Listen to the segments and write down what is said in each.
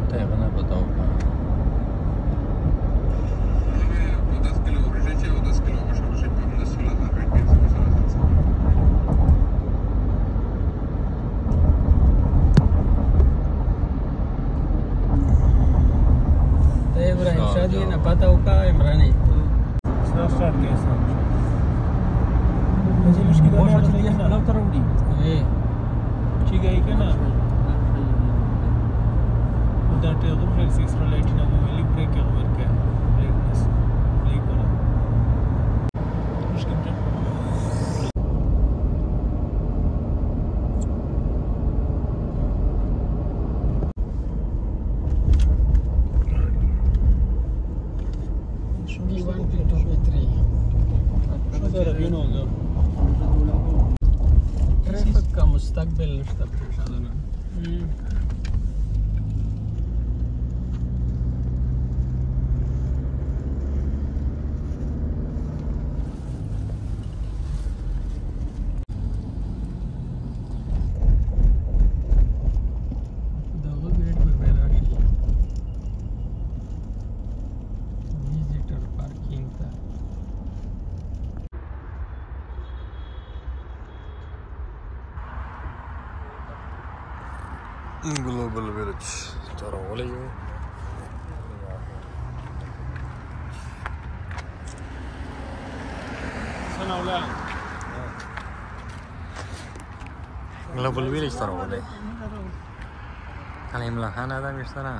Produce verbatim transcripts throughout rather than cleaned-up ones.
तो है बना बताओ दस किलो चाहिए दस किलो इब्राहिम शादी ना पता होगा इमरानी स्टार्ट कैसा मुझे मुश्किल है ना चलिए ना ना करूंगी ए ठीक है क्या ना उधर टे तो फिर सिक्स लाइट ना मिली ब्रेक क्या वर्क है लाइटनेस ब्रेक वाला मुश्किल है ट्रैफिक का मुस्तकबिल मुस्तकबिल शादना दो गेट पर बैठा गई विजिटर पार्किंग का Global Village Tarawaleyo Sanawla Global Village Tarawale Kalim lahan ada misalnya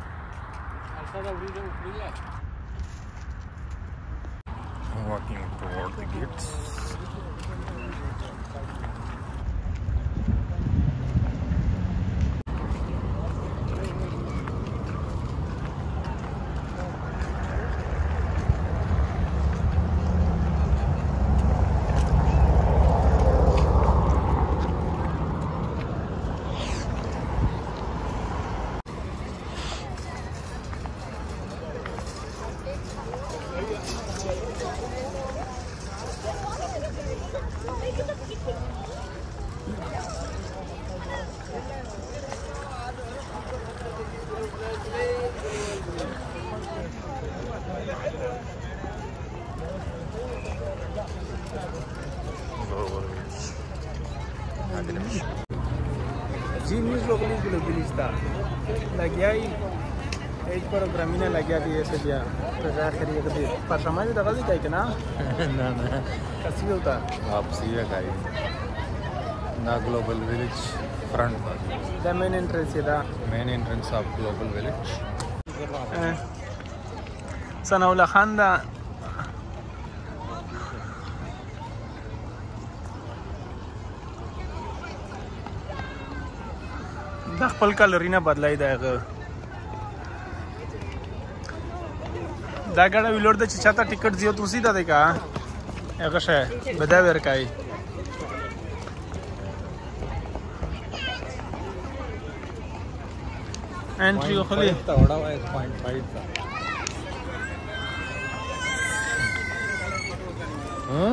walking toward the gates. Genius locally village था लग गया ही एक प्रोग्रामिंग लग गया थी ऐसे दिया तो जा खरीद के पर समझ में दगा दी क्या ना ना ना कैसी होता आप सीधा खाइए ना Global Village front the main entrance है दा main entrance of Global Village Sanaullah Khan दा दा खपल कलरिना बदलाई दा दा गाड़ा विलोड द चिचाता टिकट जियो तुसी दा देखा एकश है बदा वेर काई एंट्री खोली थोड़ा एक पॉइंट फाइव था हां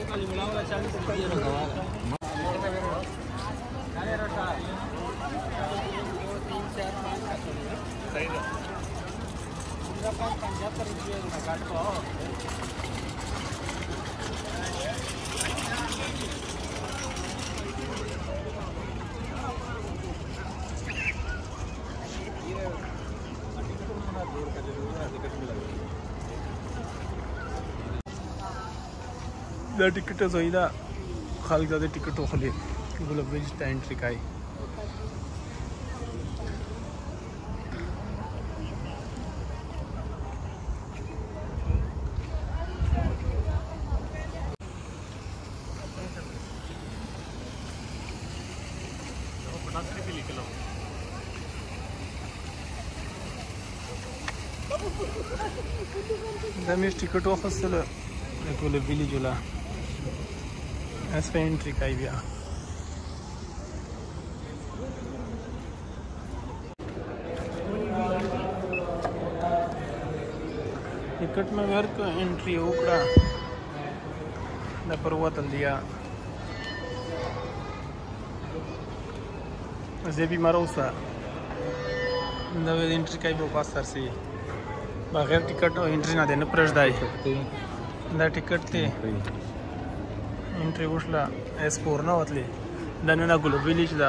द टिकट सहीदा खाली ज़्यादा टिकट हो खाली गुलाब विलेज टा एंट्री काई दमिश टिकट हो खसल गुलाब विलेज वाला ऐसे एंट्री काई भी टिकट में घर को एंट्री उकड़ा न परवा तल दिया Zebi Marosa دا وی انټری کوي په پاس ترسي بغیر ټیکټ او انټری نه دی نه پرېږدای دا ټیکټ دی انټری وشله اس پور نه وتلی دا نن ګلو ویلیج ده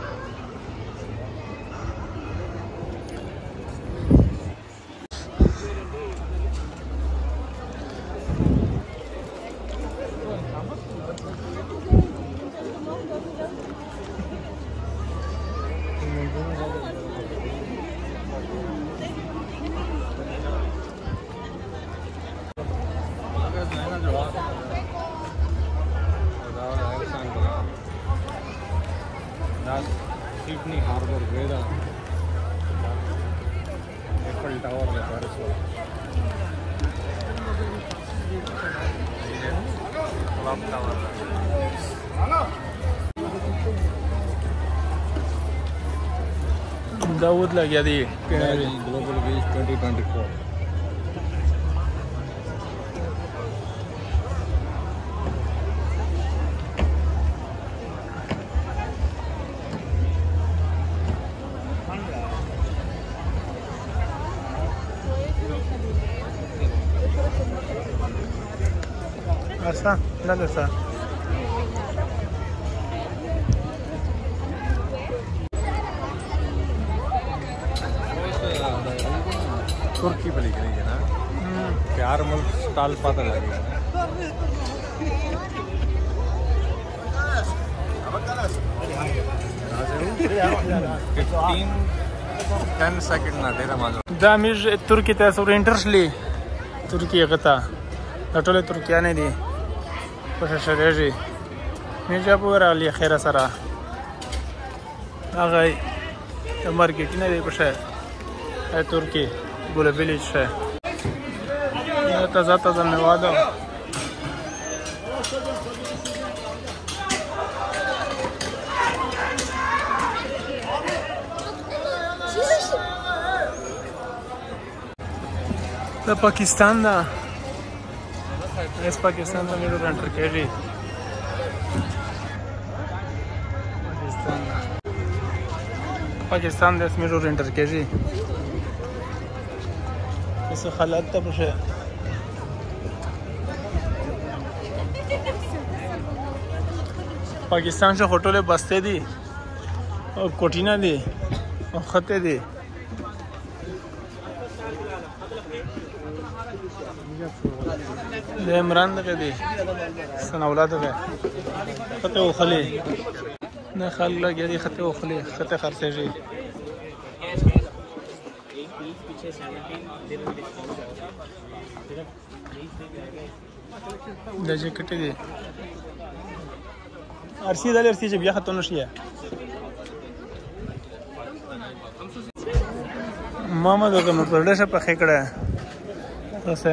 सिडनी हार्बर गए एफल टावर में पेरिस क्लॉक टावर दाऊद लग गया दी Global Village twenty twenty four ऐसा लग ऐसा तुर्की पे लिख रही है ना प्यार मुल्क स्टाल पता लगेगा फिफ्टीन टेन सेकंड ना डेरा माजो دا میر ترکی ته سور انټرشلی ترکی غتا د ټوله ترکیه نه دي په شریږي میجا پور علی خیر سره هغه د مارکیټ نه دی په شه ترکی ګول ویلیج شه تازه تازه میوه ده د پاکستان دا اس پاکستان ته میرو انټر کېږي پاکستان پاکستان د اس میرو انټر کېږي څه حالت ته بشه پاکستان شه هوټل بسته دي او کوټینا دي او خطه دي د عمران دغه دی سن اولاد دغه خطه وخلی نه خلک لګیا دي خطه وخلی خطه خرڅېږي د جیکټ دی ارسی دل ارسی چې بیا خطه نشي ماما دغه نو پردیشه په خېکړه اوسه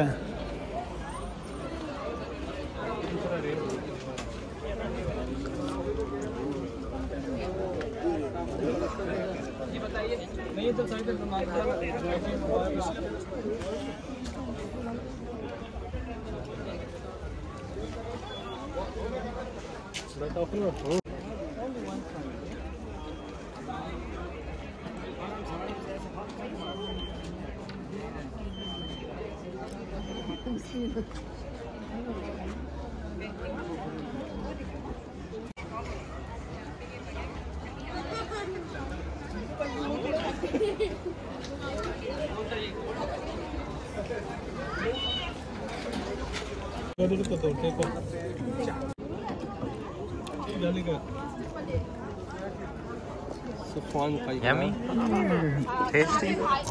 Yummy, tasty.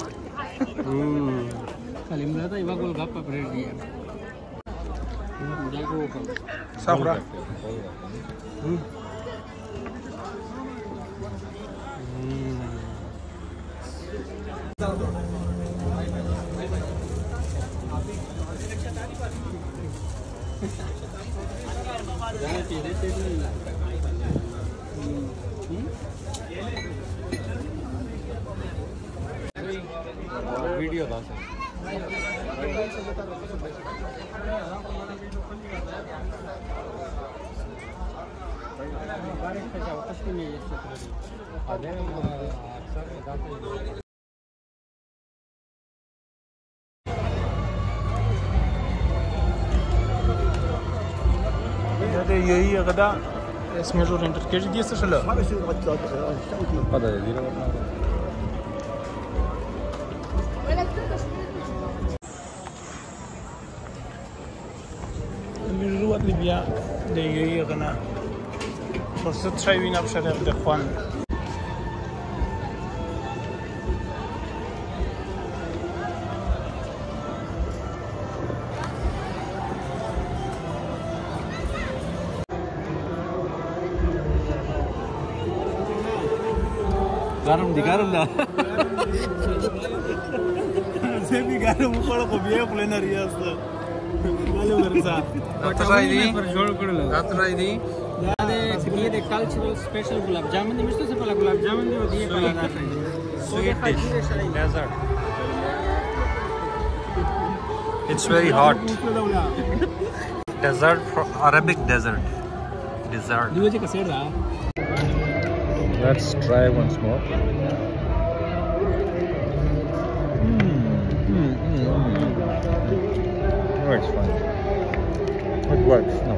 Kalimla ta iba golgappa bread diya. Sabra. Video था sir يي غدا اسمه جور انتر كيجي دي سشلا هذا يدير من روات ليبيا دي يي غنا فرصة شايوين بشرف دخوان garam di garam dah. Saya भी garam kalau kau biaya pulen hari asta. Malu berasa. Apa ini? Perjual kudu. Ratra ini Ada ये दे cultural special gulab jamun दे mister से पहला गुलाब जामुन दे वो दिए पहला ना Sweet dish. Desert. It's very hot. Desert, Arabic desert. Dessert. dua je kasih dah. Let's try once more. Mm, mm, mm, mm. Oh, it's fine. It works. No.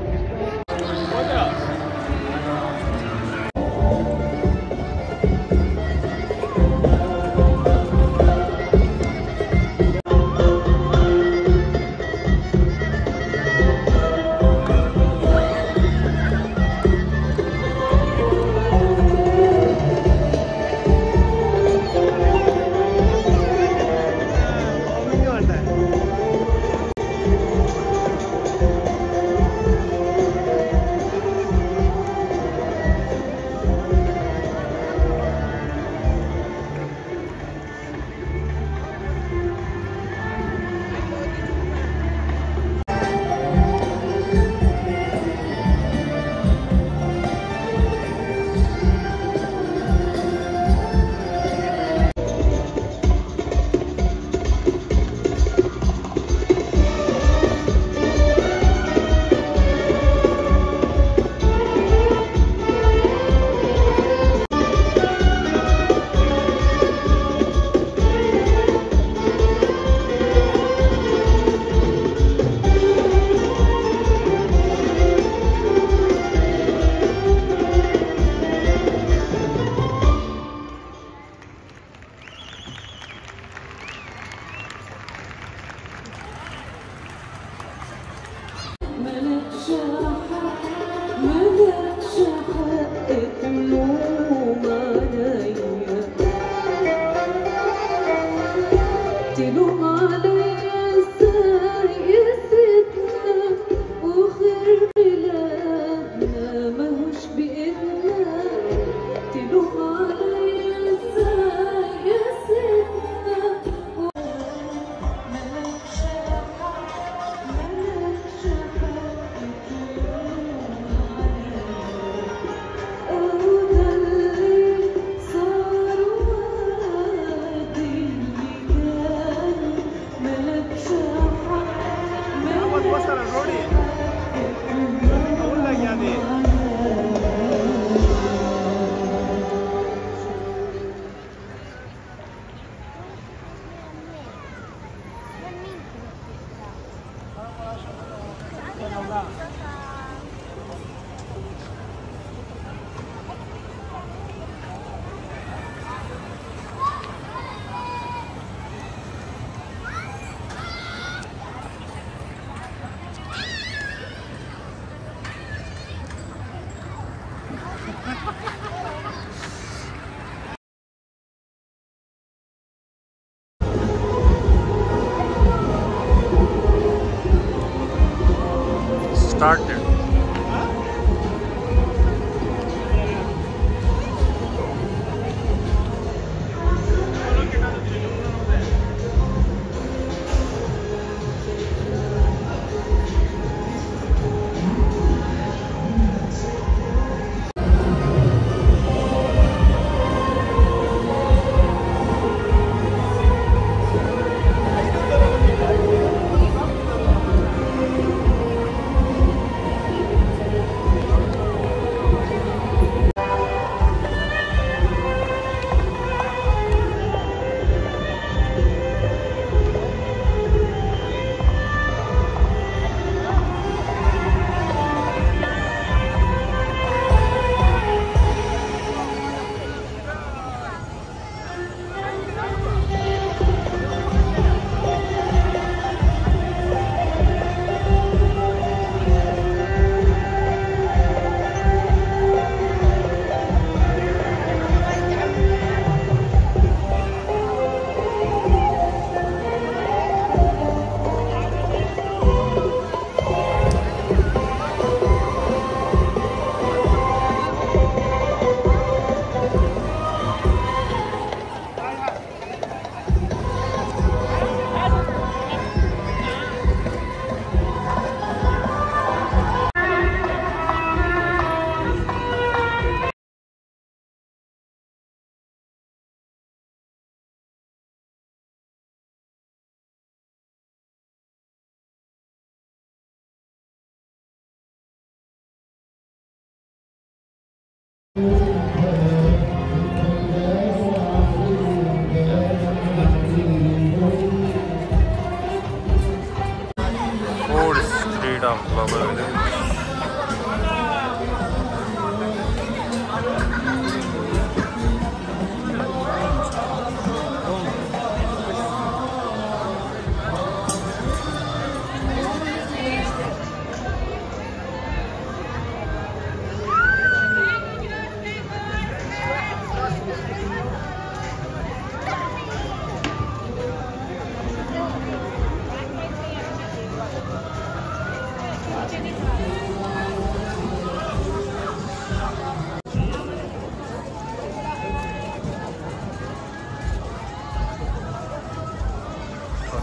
Started.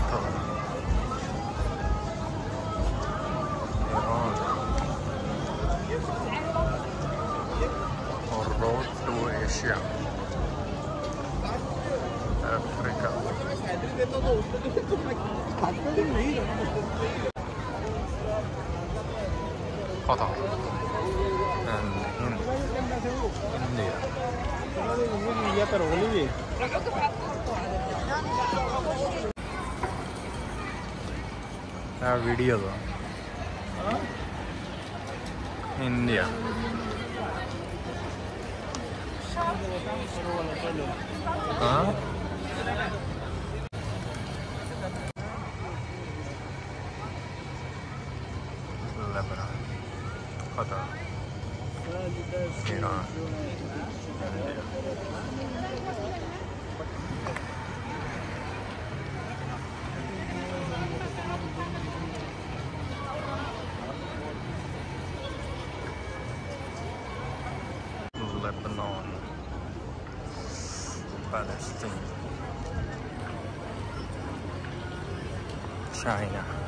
Qatar, Iran, और road to Asia, Africa, Qatar, and Hind, India. Yeah, video though. India. Huh? Lebanon, Qatar, Iran, India. Lebanon, Palestine, China.